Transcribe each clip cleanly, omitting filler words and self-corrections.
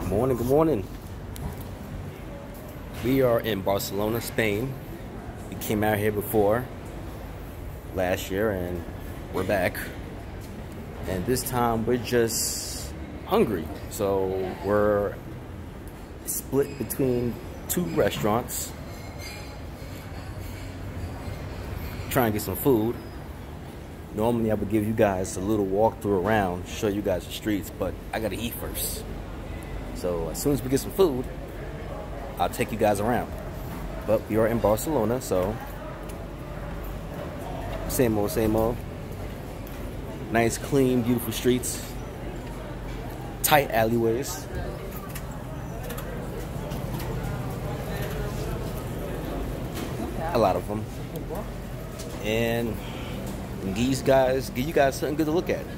Good morning. We are in Barcelona, Spain. We came out here before last year and we're back. And this time we're just hungry. So we're split between two restaurants. Trying to get some food. Normally I would give you guys a little walkthrough around, show you guys the streets, but I gotta eat first. So as soon as we get some food, I'll take you guys around. But we are in Barcelona, so same old, same old. Nice, clean, beautiful streets. Tight alleyways. A lot of them. And give you guys something good to look at.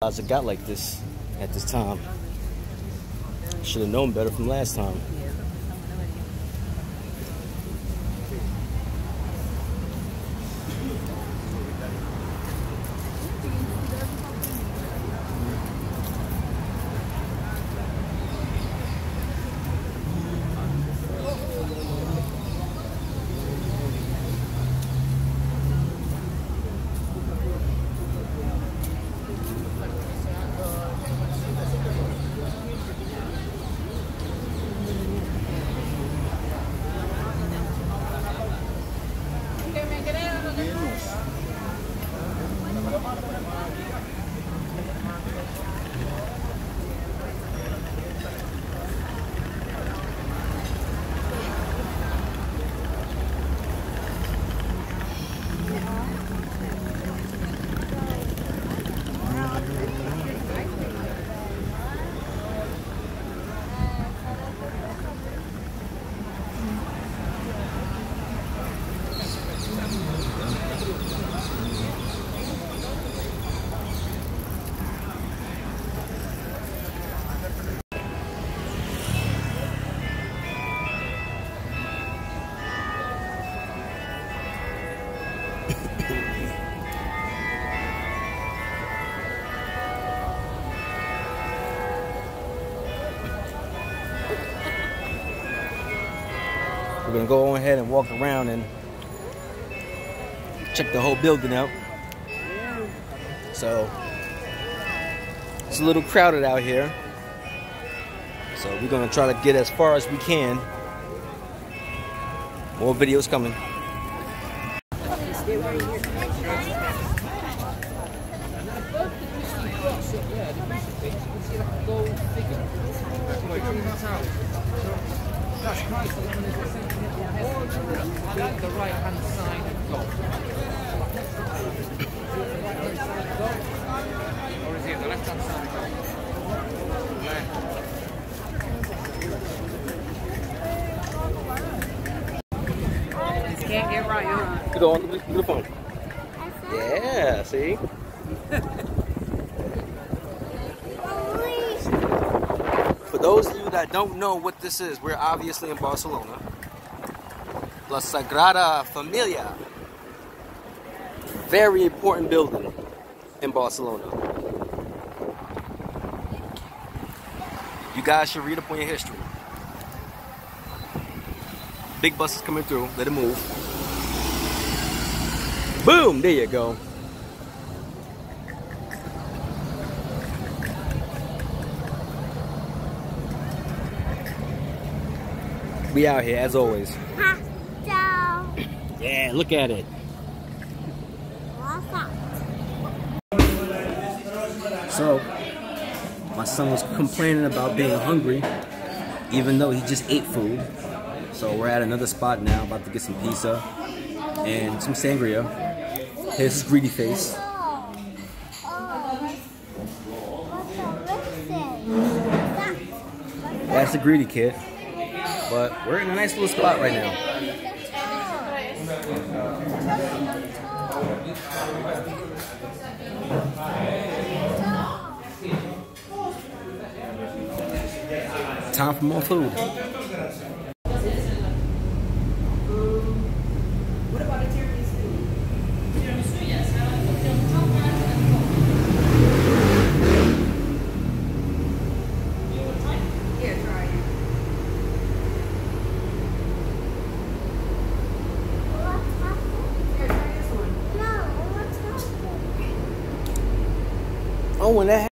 It got like this at this time. Should have known better from last time. We're gonna go ahead and walk around and check the whole building out. So it's a little crowded out here. So we're gonna try to get as far as we can. More videos coming. That's nice. I like the right hand side of golf. Or is it the left hand side of golf? Just can't get right, huh? You go on the phone. Yeah, see? For those of you that don't know what this is, we're obviously in Barcelona. La Sagrada Familia. Very important building in Barcelona. You guys should read up on your history. Big buses coming through. Let it move. Boom! There you go. We out here as always. Yeah, look at it. So, my son was complaining about being hungry, even though he just ate food. So we're at another spot now, about to get some pizza and some sangria. Here's his greedy face. That's the greedy kid. But we're in a nice little spot right now. Time for more food. What about a tiramisu? Tiramisu, yes. Yeah, try it. Here, try this one. Oh, when that